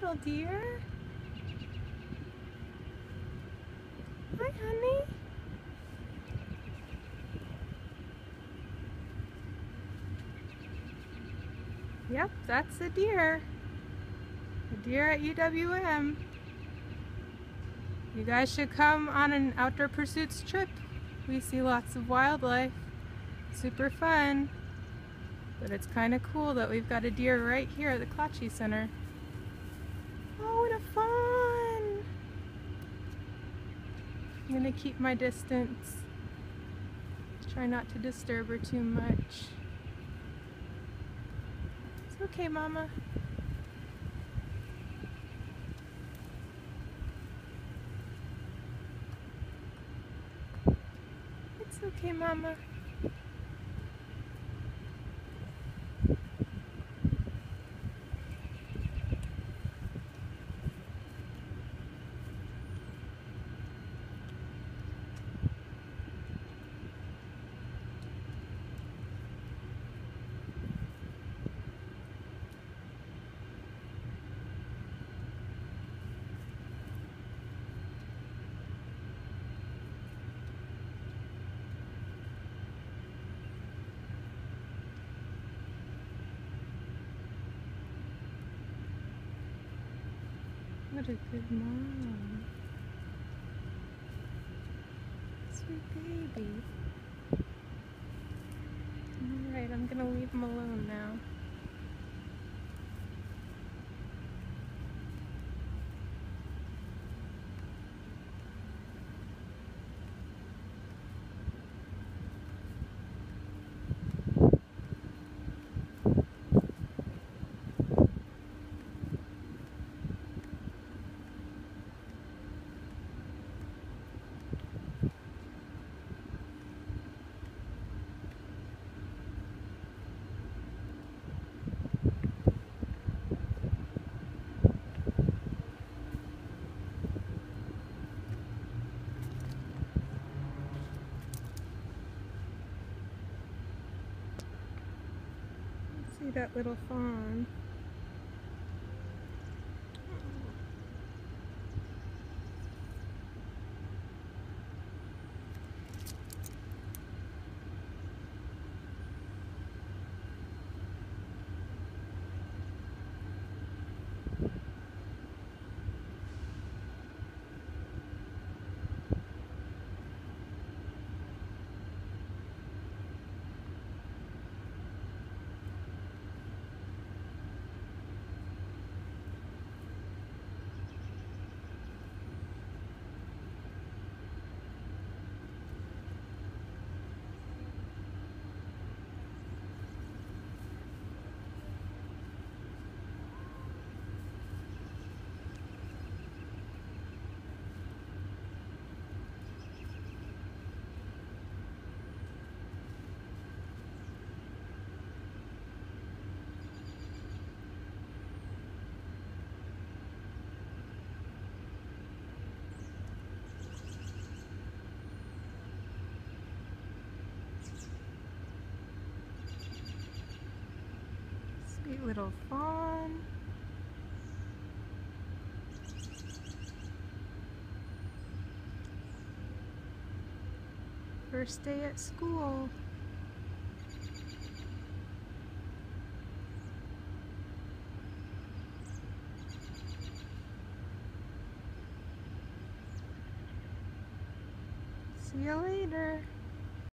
little dear. Hi, honey. Yep, that's a deer. A deer at UWM. You guys should come on an outdoor pursuits trip. We see lots of wildlife. Super fun. But it's kind of cool that we've got a deer right here at the Klatsche Center. Oh, and a fawn! I'm gonna keep my distance. Try not to disturb her too much. It's okay, Mama. It's okay, Mama. What a good mom. Sweet baby. Alright, I'm gonna leave him alone now. See that little fawn. Sweet little fawn. First day at school. See you later.